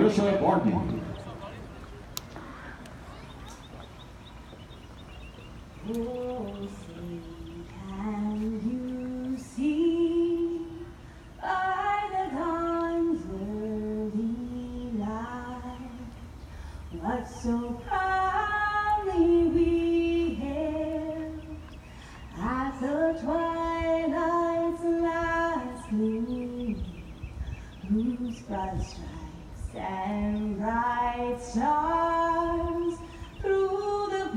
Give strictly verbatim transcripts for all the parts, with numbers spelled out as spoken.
Trisha Barton. Oh, say, can you see by the dawn's early light what so proudly we hailed at the twilight's last gleaming, whose broad stripes and bright stars through the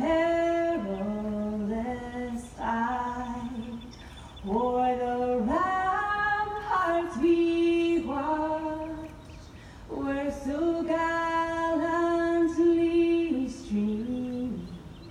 perilous fight o'er the ramparts we watched were so gallantly streaming,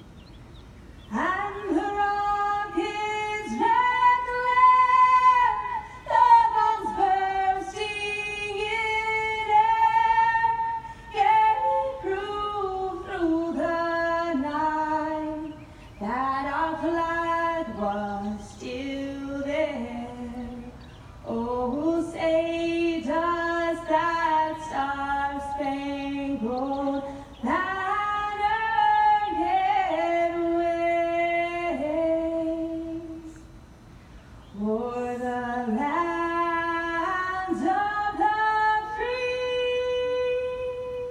and the rockets' red glare, the bombs bursting in air, gave proof through the night that our flag was still there. Oh, say does that star-spangled banner yet waves o'er the lands of the free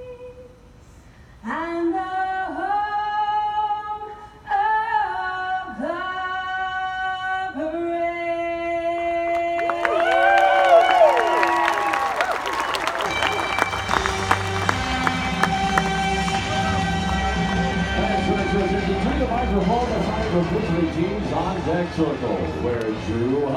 and the home of the brave? To the microphone, the Tiger Victory teams on deck circle, where Drew